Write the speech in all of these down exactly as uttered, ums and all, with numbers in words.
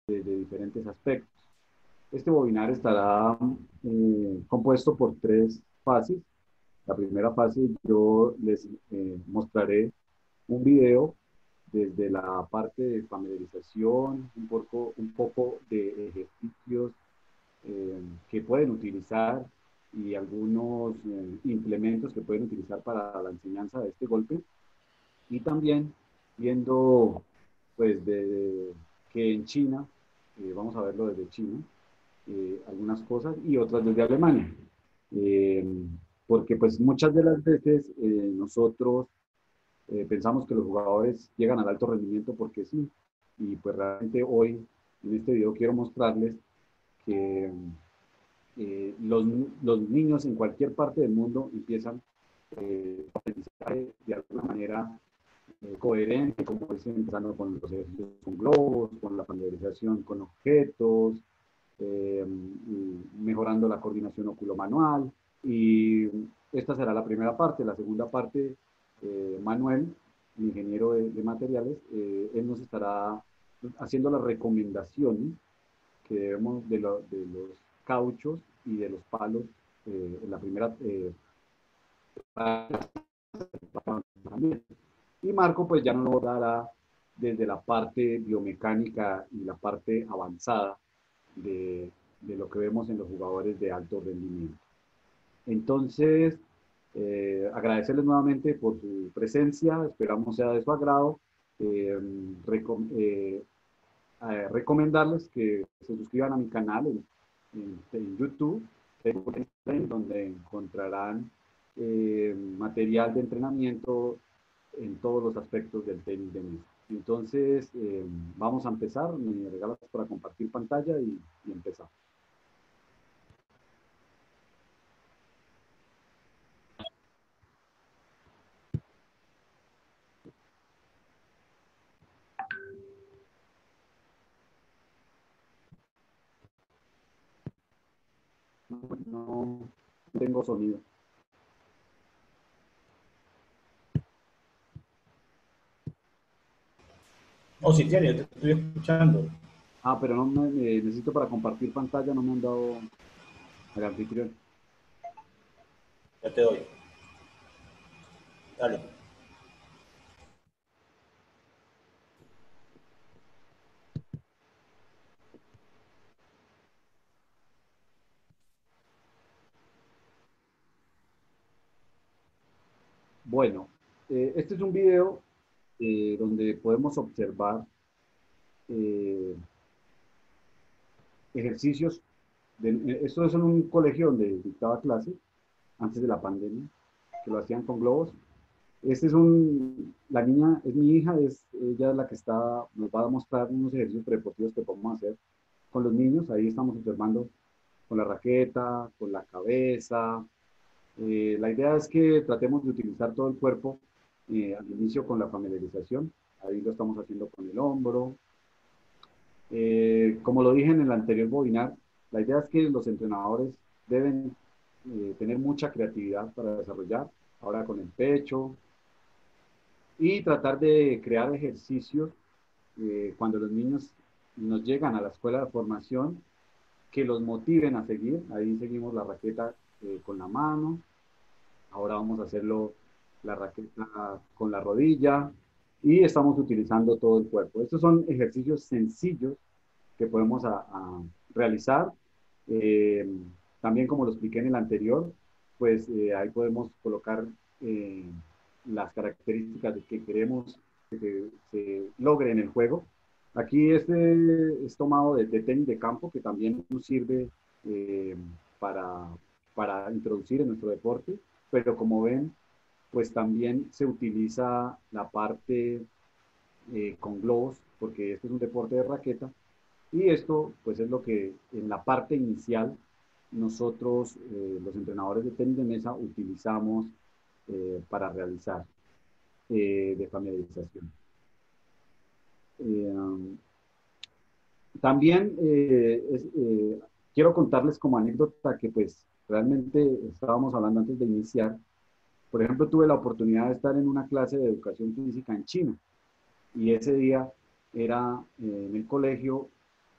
de, de diferentes aspectos. Este webinar estará eh, compuesto por tres fases. La primera fase yo les eh, mostraré un video desde la parte de familiarización, un poco, un poco de ejercicios eh, que pueden utilizar y algunos eh, implementos que pueden utilizar para la enseñanza de este golpe. Y también viendo, pues, de, de que en China, eh, vamos a verlo desde China, eh, algunas cosas y otras desde Alemania. Eh, porque pues muchas de las veces eh, nosotros eh, pensamos que los jugadores llegan al alto rendimiento porque sí, y pues realmente hoy en este video quiero mostrarles que eh, los, los, niños en cualquier parte del mundo empiezan eh, a pensar de alguna manera eh, coherente, como dicen, empezando con los ejercicios con globos, con la familiarización con objetos, eh, mejorando la coordinación oculomanual. Y esta será la primera parte. La segunda parte, eh, Manuel, el ingeniero de, de materiales, eh, él nos estará haciendo las recomendaciones que debemos de, lo, de los cauchos y de los palos eh, en la primera eh, y Marco pues ya nos lo dará desde la parte biomecánica y la parte avanzada de, de lo que vemos en los jugadores de alto rendimiento. Entonces, eh, agradecerles nuevamente por su presencia, esperamos sea de su agrado. Eh, recom eh, eh, recomendarles que se suscriban a mi canal en, en, en YouTube, donde encontrarán eh, material de entrenamiento en todos los aspectos del tenis de mesa. Entonces, eh, vamos a empezar. Me regalas para compartir pantalla y, y empezar. No, no tengo sonido. Oh, sí tiene, yo te estoy escuchando. Ah, pero no me, eh, necesito para compartir pantalla, no me han dado al anfitrión. Ya te doy. Dale. Bueno, eh, este es un video eh, donde podemos observar eh, ejercicios. De, eh, esto es en un colegio donde dictaba clases antes de la pandemia, que lo hacían con globos. Este es un, la niña es mi hija, es ella es la que está, nos va a mostrar unos ejercicios predeportivos que podemos hacer con los niños. Ahí estamos observando con la raqueta, con la cabeza. Eh, la idea es que tratemos de utilizar todo el cuerpo eh, al inicio con la familiarización. Ahí lo estamos haciendo con el hombro. Eh, como lo dije en el anterior webinar, la idea es que los entrenadores deben eh, tener mucha creatividad para desarrollar, ahora con el pecho, y tratar de crear ejercicios eh, cuando los niños nos llegan a la escuela de formación que los motiven a seguir. Ahí seguimos la raqueta eh, con la mano, ahora vamos a hacerlo la raqueta con la rodilla y estamos utilizando todo el cuerpo. Estos son ejercicios sencillos que podemos a, a realizar. Eh, también como lo expliqué en el anterior, pues eh, ahí podemos colocar eh, las características de que queremos que se, se logre en el juego. Aquí este es tomado de, de tenis de campo que también nos sirve eh, para, para introducir en nuestro deporte, pero como ven, pues también se utiliza la parte eh, con globos, porque este es un deporte de raqueta, y esto, pues, es lo que en la parte inicial nosotros, eh, los entrenadores de tenis de mesa, utilizamos eh, para realizar eh, de familiarización. Eh, um, también eh, es, eh, quiero contarles como anécdota que, pues, realmente estábamos hablando antes de iniciar. Por ejemplo, tuve la oportunidad de estar en una clase de educación física en China y ese día era eh, en el colegio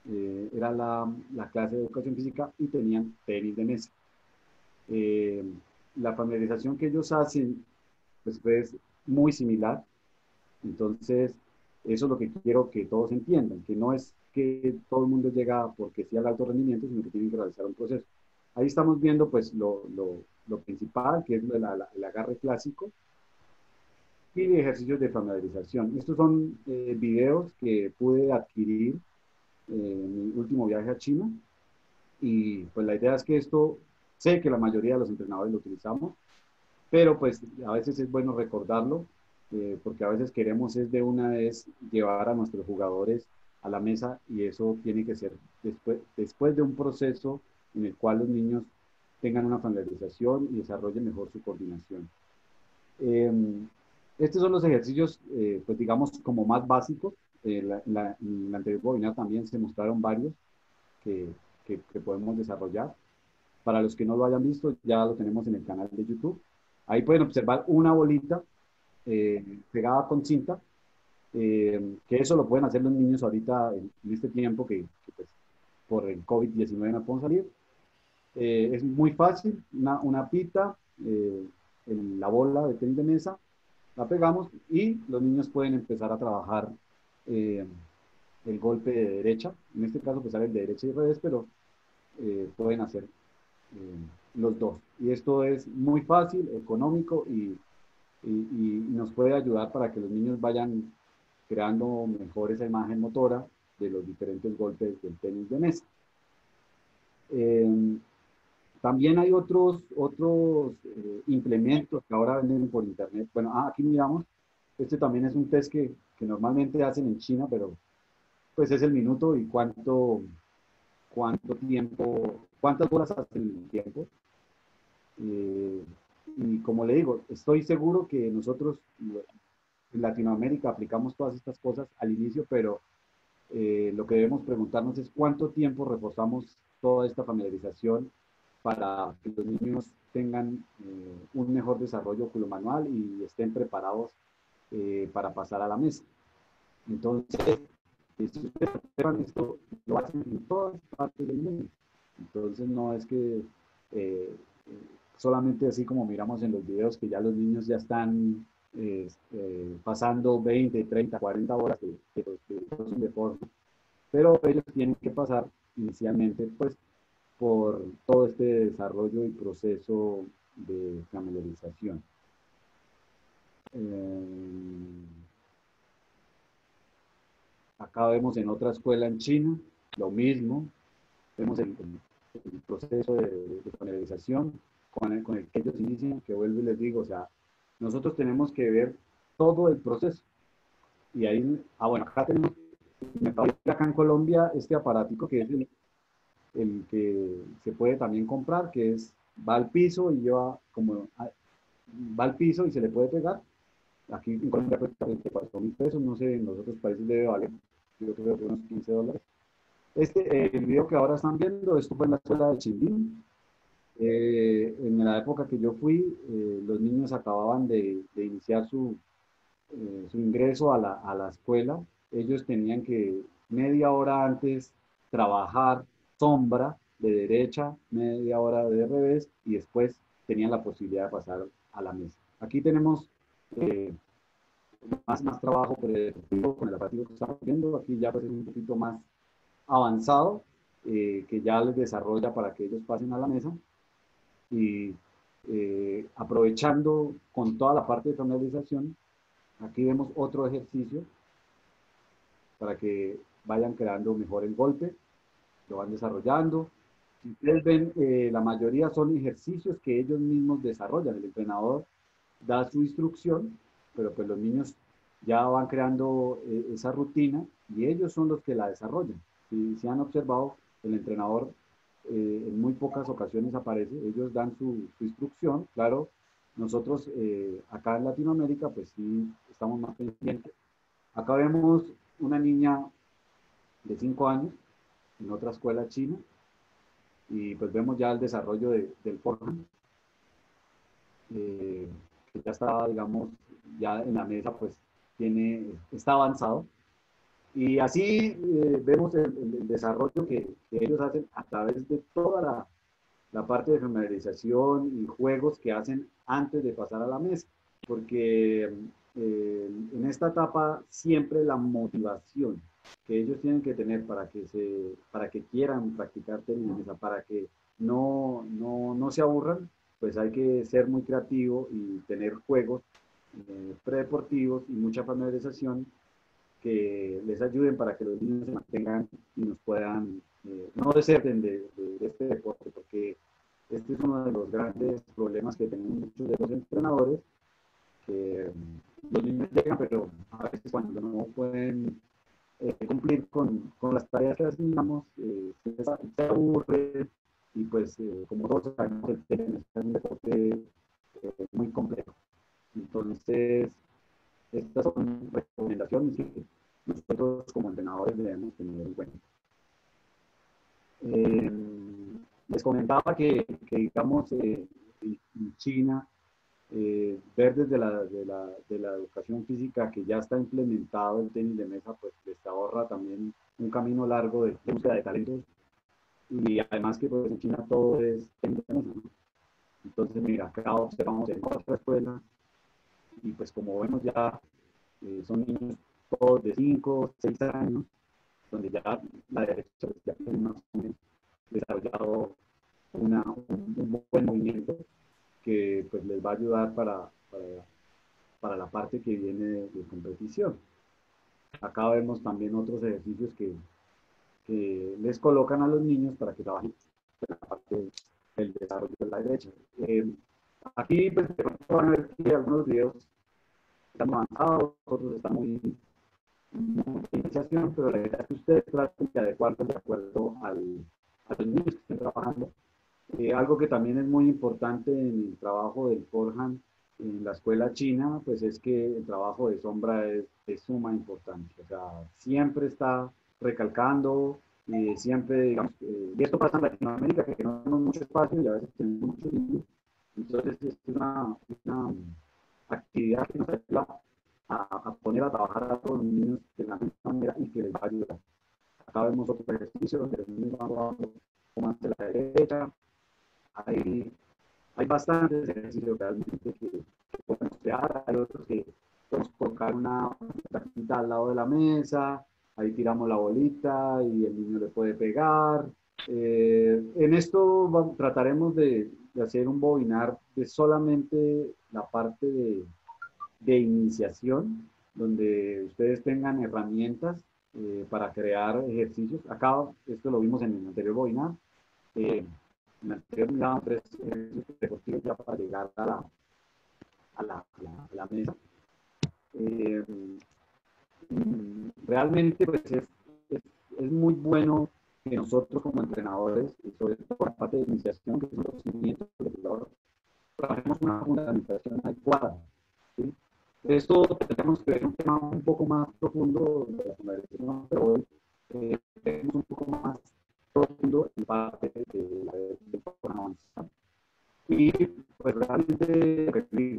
eh, era la, la clase de educación física y tenían tenis de mesa. Eh, la familiarización que ellos hacen pues, es muy similar, entonces eso es lo que quiero que todos entiendan, que no es que todo el mundo llega porque sí al alto rendimiento, sino que tienen que realizar un proceso. Ahí estamos viendo pues lo, lo, lo principal, que es el, el agarre clásico, y de ejercicios de familiarización. Estos son eh, videos que pude adquirir eh, en mi último viaje a China y pues la idea es que esto, sé que la mayoría de los entrenadores lo utilizamos, pero pues a veces es bueno recordarlo eh, porque a veces queremos es de una vez llevar a nuestros jugadores a la mesa y eso tiene que ser después, después de un proceso en el cual los niños tengan una familiarización y desarrollen mejor su coordinación. Eh, estos son los ejercicios, eh, pues digamos, como más básicos. Eh, la, la, en la anterior webinar también se mostraron varios que, que, que, podemos desarrollar. Para los que no lo hayan visto, ya lo tenemos en el canal de YouTube. Ahí pueden observar una bolita eh, pegada con cinta, eh, que eso lo pueden hacer los niños ahorita en, en este tiempo que, que pues, por el COVID diecinueve no pueden salir. Eh, es muy fácil, una, una pita, eh, en la bola de tenis de mesa, la pegamos y los niños pueden empezar a trabajar eh, el golpe de derecha. En este caso, pues sale el de derecha y revés, pero eh, pueden hacer eh, los dos. Y esto es muy fácil, económico y, y, y, nos puede ayudar para que los niños vayan creando mejor esa imagen motora de los diferentes golpes del tenis de mesa. Eh, también hay otros, otros eh, implementos que ahora venden por internet. Bueno, ah, aquí miramos. Este también es un test que, que normalmente hacen en China, pero pues es el minuto y cuánto, cuánto tiempo, cuántas horas hacen el tiempo. Eh, y como le digo, estoy seguro que nosotros en Latinoamérica aplicamos todas estas cosas al inicio, pero eh, lo que debemos preguntarnos es cuánto tiempo reforzamos toda esta familiarización para que los niños tengan eh, un mejor desarrollo oculomanual y estén preparados eh, para pasar a la mesa. Entonces, si ustedes observan esto, lo hacen en todas partes del mundo. Entonces, no es que eh, solamente así como miramos en los videos que ya los niños ya están eh, eh, pasando veinte, treinta, cuarenta horas de, de, de, de deporte, pero ellos tienen que pasar inicialmente pues por todo este desarrollo y proceso de familiarización. Eh, acá vemos en otra escuela en China lo mismo, vemos el, el, el proceso de, de familiarización con el, con el que ellos inician, que vuelvo y les digo, o sea, nosotros tenemos que ver todo el proceso. Y ahí, ah, bueno, acá tenemos, me parece acá en Colombia, este aparatico que es el, el que se puede también comprar, que es, va al piso y lleva como, va al piso y se le puede pegar. Aquí en Colombia cuesta treinta y cuatro mil pesos, no sé, en los otros países debe valer, yo creo que unos quince dólares. Este, eh, el video que ahora están viendo, esto fue en la escuela de Chindín. Eh, en la época que yo fui, eh, los niños acababan de, de iniciar su, eh, su ingreso a la, a la escuela. Ellos tenían que media hora antes trabajar sombra de derecha, media hora de revés y después tenían la posibilidad de pasar a la mesa. Aquí tenemos eh, más, más trabajo con el aparatito que estamos viendo. Aquí ya pues es un poquito más avanzado, eh, que ya les desarrolla para que ellos pasen a la mesa y eh, aprovechando con toda la parte de familiarización, aquí vemos otro ejercicio para que vayan creando mejor el golpe, lo van desarrollando. Si ustedes ven, eh, la mayoría son ejercicios que ellos mismos desarrollan. El entrenador da su instrucción, pero pues los niños ya van creando eh, esa rutina y ellos son los que la desarrollan. Si, si han observado, el entrenador eh, en muy pocas ocasiones aparece, ellos dan su, su instrucción, claro, nosotros eh, acá en Latinoamérica pues sí estamos más pendientes. Acá vemos una niña de cinco años en otra escuela china y pues vemos ya el desarrollo de, del forehand, eh, que ya está, digamos, ya en la mesa pues tiene, está avanzado. Y así eh, vemos el, el, el desarrollo que, que, ellos hacen a través de toda la, la parte de familiarización y juegos que hacen antes de pasar a la mesa. Porque eh, en esta etapa siempre la motivación que ellos tienen que tener para que, se, para que quieran practicar tenis de mesa, para que no, no, no se aburran, pues hay que ser muy creativo y tener juegos eh, predeportivos y mucha familiarización que les ayuden para que los niños se mantengan y nos puedan, eh, no deserten de, de, de, este deporte, porque este es uno de los grandes problemas que tenemos muchos de los entrenadores, que los niños llegan, pero a veces cuando no pueden eh, cumplir con, con, las tareas que asignamos, eh, se, se aburre y pues eh, como todos sabemos, el tenis es un deporte eh, muy complejo. Entonces, estas son recomendaciones que nosotros como entrenadores debemos tener en cuenta. Eh, les comentaba que, que digamos, eh, en China, eh, ver desde la, de la, de la educación física que ya está implementado el tenis de mesa, pues les ahorra también un camino largo de búsqueda de talentos. Y además que pues en China todo es tenis de mesa, ¿no? Entonces, mira, acá observamos en otra escuela y pues como vemos ya eh, son niños todos de cinco, seis años, donde ya la derecha pues, ya tiene más o menos desarrollado una, un, un, buen movimiento que pues les va a ayudar para, para, para la parte que viene de, de competición. Acá vemos también otros ejercicios que, que les colocan a los niños para que trabajen en la parte del desarrollo de la derecha. Eh, aquí pues, van a ver que algunos videos están avanzados, otros están muy iniciación, pero la idea es que ustedes traten de adecuarlo de acuerdo al, a los niños que estén trabajando. Eh, algo que también es muy importante en el trabajo del forehand en la escuela china, pues es que el trabajo de sombra es de suma importancia. O sea, siempre está recalcando, eh, siempre, digamos, eh, y esto pasa en Latinoamérica, que no tenemos mucho espacio y a veces tenemos muchos niños. Entonces, es una, una actividad que nos ayuda a, a, poner a trabajar a todos los niños de la misma manera y que les va a ayudar. Acá vemos otro ejercicio donde los niños van trabajando como hacia la derecha. Hay, hay bastantes ejercicios realmente que, que podemos crear. Hay otros que podemos colocar una taquita al lado de la mesa. Ahí tiramos la bolita y el niño le puede pegar. Eh, en esto vamos, trataremos de, de hacer un webinar de solamente la parte de, de iniciación, donde ustedes tengan herramientas eh, para crear ejercicios. Acá, esto lo vimos en el anterior webinar. Eh, en el anterior miraban tres ejercicios deportivos ya para llegar a la, a la, a la, a la mesa. Eh, realmente, pues es, es, es muy bueno que nosotros como entrenadores, y sobre todo por la parte de iniciación, que son los cimientos del jugador, trabajemos una fundamentación adecuada. ¿Sí? Esto tenemos que ver un tema un poco más profundo de la fundamentación, pero hoy eh, tenemos un poco más profundo en parte de la de avanzada. Y pues realmente requerir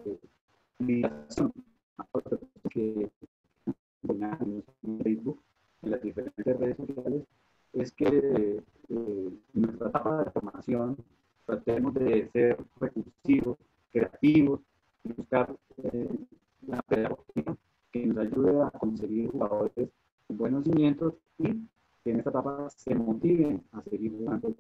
que en Facebook, en las diferentes redes sociales, es que eh, en nuestra etapa de formación tratemos de ser recursivos, creativos y buscar eh, la pedagogía que nos ayude a conseguir jugadores con buenos cimientos y que en esta etapa se motiven a seguir jugando.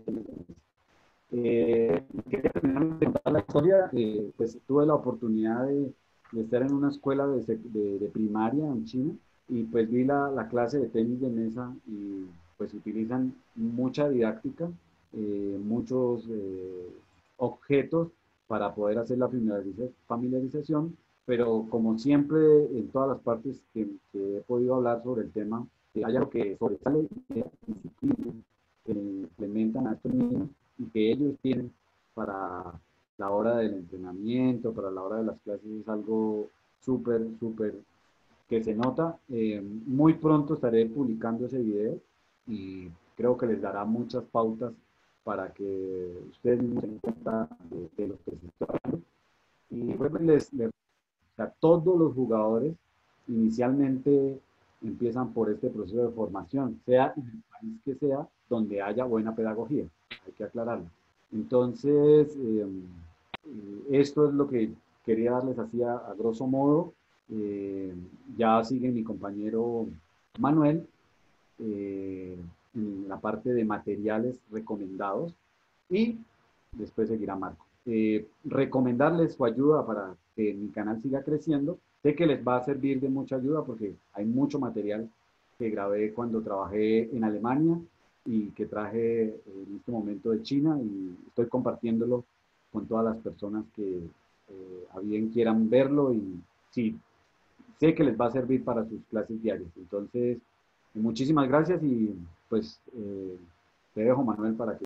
Eh, quería terminar de contar la historia. Eh, pues tuve la oportunidad de, de estar en una escuela de, de, de primaria en China y pues vi la, la, clase de tenis de mesa y pues utilizan mucha didáctica, eh, muchos eh, objetos para poder hacer la familiarización, pero como siempre en todas las partes que, que he podido hablar sobre el tema, eh, hay algo que sobresale que implementan a estos niños y que ellos tienen para la hora del entrenamiento, para la hora de las clases, es algo súper, súper que se nota. Eh, muy pronto estaré publicando ese video y creo que les dará muchas pautas para que ustedes mismos se den cuenta de, de lo que se está hablando. Y bueno, les, les, a todos los jugadores inicialmente empiezan por este proceso de formación, sea en el país que sea, donde haya buena pedagogía, hay que aclararlo. Entonces, eh, eh, esto es lo que quería darles así a, a grosso modo. Eh, ya sigue mi compañero Manuel eh, en la parte de materiales recomendados y después seguirá Marco. Eh, recomendarles su ayuda para que mi canal siga creciendo. Sé que les va a servir de mucha ayuda porque hay mucho material que grabé cuando trabajé en Alemania y que traje en este momento de China y estoy compartiéndolo con todas las personas que eh, a bien quieran verlo y sí, sé que les va a servir para sus clases diarias. Entonces, muchísimas gracias y pues eh, te dejo, Manuel, para que